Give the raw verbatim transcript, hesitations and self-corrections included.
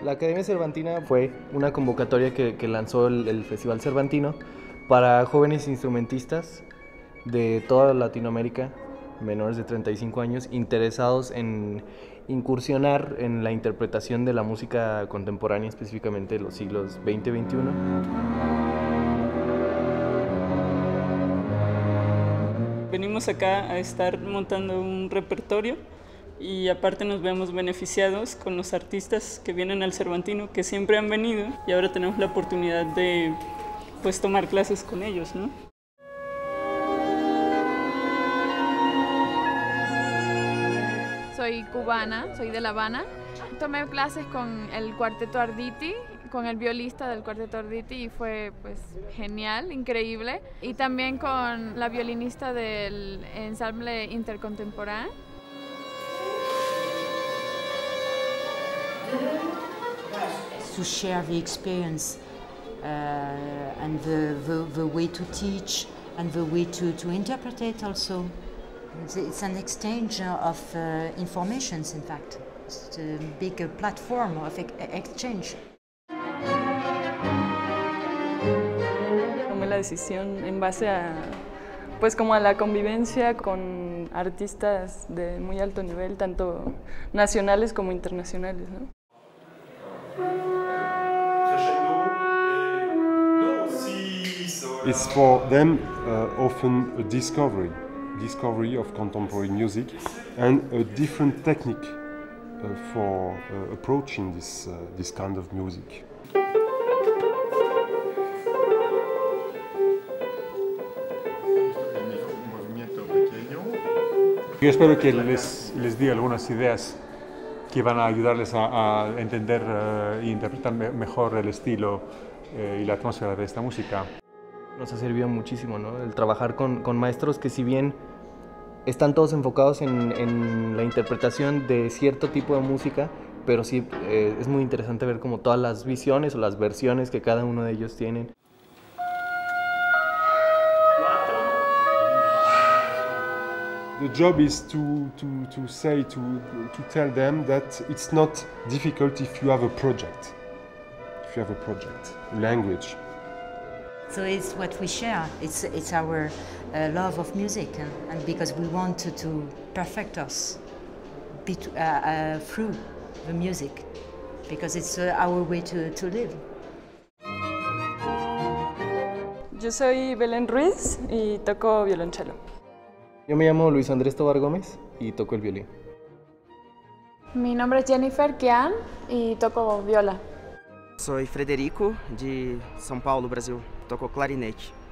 La Academia Cervantina fue una convocatoria que, que lanzó el, el Festival Cervantino para jóvenes instrumentistas de toda Latinoamérica, menores de treinta y cinco años, interesados en incursionar en la interpretación de la música contemporánea, específicamente de los siglos veinte y veintiuno. Venimos acá a estar montando un repertorio y aparte nos vemos beneficiados con los artistas que vienen al Cervantino, que siempre han venido, y ahora tenemos la oportunidad de pues tomar clases con ellos, ¿no? Soy cubana, soy de La Habana. Tomé clases con el Cuarteto Arditi, con el violista del Cuarteto Arditi, y fue pues genial, increíble. Y también con la violinista del Ensemble Intercontemporain. To share the experience uh, and the, the, the way to teach and the way to, to interpret it also. It's, it's an exchange of uh, informations, in fact. It's a big uh, platform of exchange. Tomé la decisión en base a, pues como a la convivencia con artistas de muy alto nivel, tanto nacionales como internacionales, ¿no? It's for them uh, often a discovery, discovery of contemporary music and a different technique uh, for uh, approaching this, uh, this kind of music. Yo espero que les, les dé algunas ideas que van a ayudarles a, a entender e uh, interpretar me mejor el estilo uh, y la atmósfera de esta música. Nos ha servido muchísimo, ¿no? El trabajar con, con maestros que, si bien están todos enfocados en, en la interpretación de cierto tipo de música, pero sí eh, es muy interesante ver como todas las visiones o las versiones que cada uno de ellos tienen. The job is to, to, to say, to, to tell them that it's not difficult if you have a project, if you have a project, language. So it's what we share, it's, it's our uh, love of music, and, and because we want to, to perfect us be to, uh, uh, through the music, because it's uh, our way to, to live. Yo soy Belén Ruiz y toco violonchelo. Yo me llamo Luis Andrés Tovar Gómez y toco el violín. Mi nombre es Jennifer Kian y toco viola. Soy Frederico, de São Paulo, Brasil. Toco clarinete.